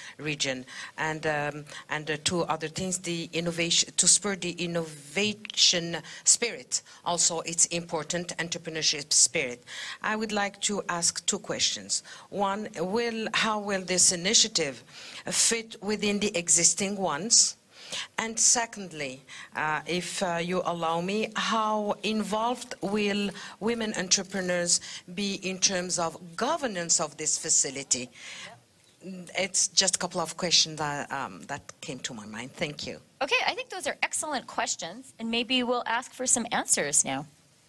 region. And two other things, the innovation, to spur the innovation spirit. Also, it's important, entrepreneurship spirit. I would like to ask two questions. One, how will this initiative fit within the existing ones? And secondly, if you allow me, how involved will women entrepreneurs be in terms of governance of this facility? It's just a couple of questions that came to my mind. Thank you. Okay, I think those are excellent questions, and maybe we'll ask for some answers now.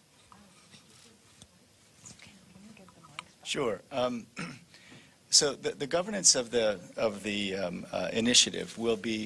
Sure. So the governance of the initiative will be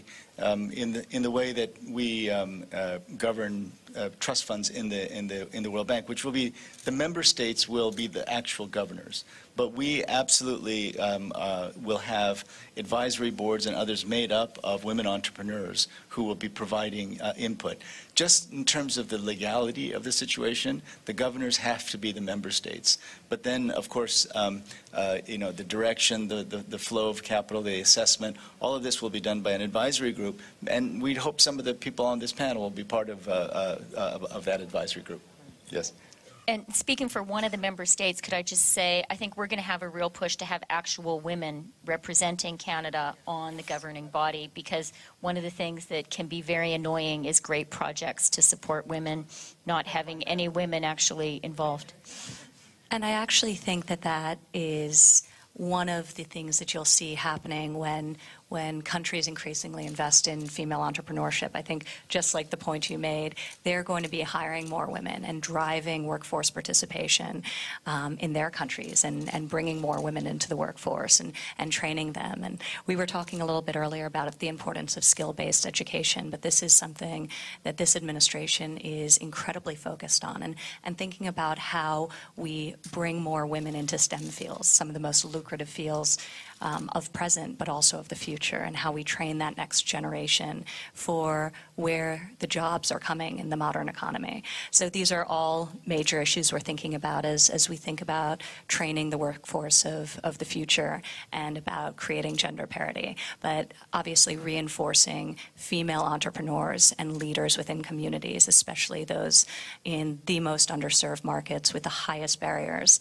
in the way that we govern trust funds in the World Bank, which will be the member states will be the actual governors, but we absolutely will have advisory boards and others made up of women entrepreneurs who will be providing input. Just in terms of the legality of the situation, the governors have to be the member states. But then, of course, you know, the direction, the flow of capital, the assessment, all of this will be done by an advisory group, and we hope some of the people on this panel will be part of that advisory group. Yes. And speaking for one of the member states, could I just say, I think we're going to have a real push to have actual women representing Canada on the governing body, because one of the things that can be very annoying is great projects to support women, not having any women actually involved. And I actually think that that is one of the things that you'll see happening when countries increasingly invest in female entrepreneurship. I think just like the point you made, they're going to be hiring more women and driving workforce participation in their countries and bringing more women into the workforce and training them. And we were talking a little bit earlier about the importance of skill-based education, but this is something that this administration is incredibly focused on, and thinking about how we bring more women into STEM fields, some of the most lucrative fields of present, but also of the future, and how we train that next generation for where the jobs are coming in the modern economy. So these are all major issues we're thinking about as we think about training the workforce of the future and about creating gender parity. But obviously reinforcing female entrepreneurs and leaders within communities, especially those in the most underserved markets with the highest barriers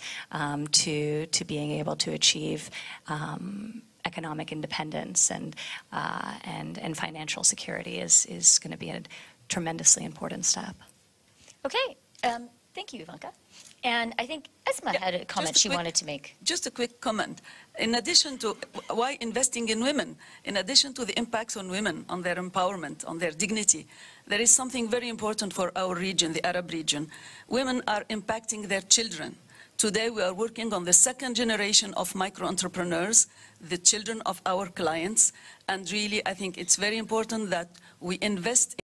to being able to achieve economic independence and financial security is going to be a tremendously important step. Okay, thank you, Ivanka. And I think Esma had a comment she wanted to make. Just a quick comment. In addition to why investing in women, in addition to the impacts on women, on their empowerment, on their dignity, there is something very important for our region, the Arab region. Women are impacting their children. Today we are working on the second generation of micro-entrepreneurs, the children of our clients, and really I think it's very important that we invest